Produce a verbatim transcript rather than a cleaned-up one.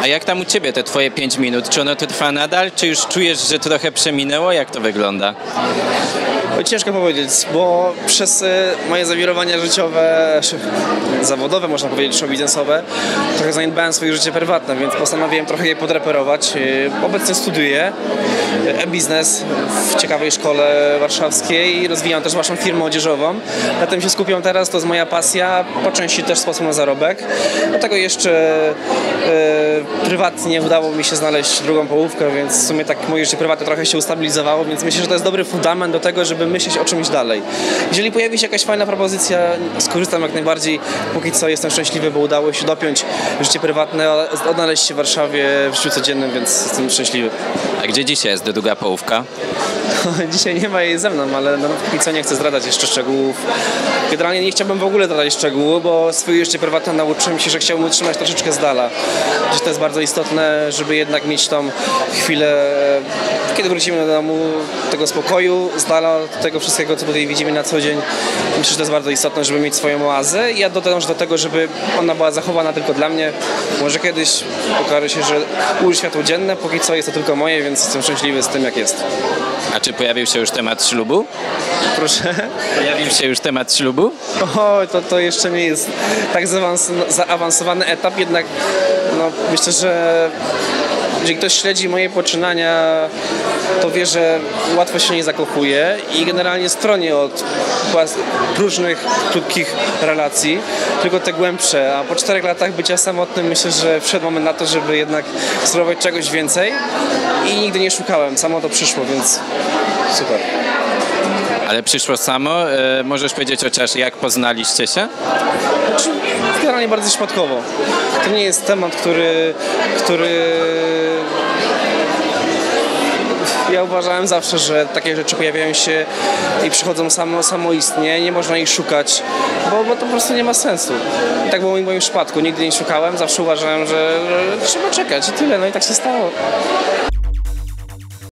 A jak tam u Ciebie te Twoje pięć minut? Czy ono to trwa nadal, czy już czujesz, że trochę przeminęło? Jak to wygląda? Ciężko powiedzieć, bo przez moje zawirowania życiowe, zawodowe, można powiedzieć, show biznesowe, trochę zaniedbałem swoje życie prywatne, więc postanowiłem trochę je podreperować. Obecnie studiuję e-biznes w ciekawej szkole warszawskiej i rozwijam też własną firmę odzieżową. Na tym się skupiam teraz, to jest moja pasja, po części też sposób na zarobek. Do tego jeszcze e, prywatnie udało mi się znaleźć drugą połówkę, więc w sumie tak moje życie prywatne trochę się ustabilizowało, więc myślę, że to jest dobry fundament do tego, żeby myśleć o czymś dalej. Jeżeli pojawi się jakaś fajna propozycja, skorzystam jak najbardziej. Póki co jestem szczęśliwy, bo udało się dopiąć życie prywatne, odnaleźć się w Warszawie w życiu codziennym, więc jestem szczęśliwy. A gdzie dzisiaj jest druga połówka? Dzisiaj nie ma jej ze mną, ale no, póki co nie chcę zdradzać jeszcze szczegółów. Generalnie nie chciałbym w ogóle zdradzać szczegółów, bo swoje życie prywatne nauczyłem się, że chciałbym utrzymać troszeczkę z dala. Że to jest bardzo istotne, żeby jednak mieć tą chwilę, kiedy wrócimy do domu, tego spokoju, z dala od tego wszystkiego, co tutaj widzimy na co dzień. Myślę, że to jest bardzo istotne, żeby mieć swoją oazę i ja dążę do tego, żeby ona była zachowana tylko dla mnie. Może kiedyś okaże się, że ujrzy światło dzienne, póki co jest to tylko moje, więc jestem szczęśliwy z tym, jak jest. A czy pojawił się już temat ślubu? Proszę? Pojawił się już temat ślubu? O, to, to jeszcze nie jest tak zaawansowany etap, jednak no, myślę, że jeżeli ktoś śledzi moje poczynania, to wie, że łatwo się nie zakochuje i generalnie stronię od próżnych, krótkich relacji, tylko te głębsze. A po czterech latach bycia samotnym myślę, że wszedł moment na to, żeby jednak spróbować czegoś więcej i nigdy nie szukałem. Samo to przyszło, więc super. Ale przyszło samo. E, możesz powiedzieć chociaż, jak poznaliście się? Znaczy, generalnie bardzo przypadkowo. To nie jest temat, który, który ja uważałem zawsze, że takie rzeczy pojawiają się i przychodzą samo, samoistnie, nie można ich szukać, bo, bo to po prostu nie ma sensu. I tak było w moim przypadku, nigdy nie szukałem, zawsze uważałem, że, że trzeba czekać i tyle, no i tak się stało.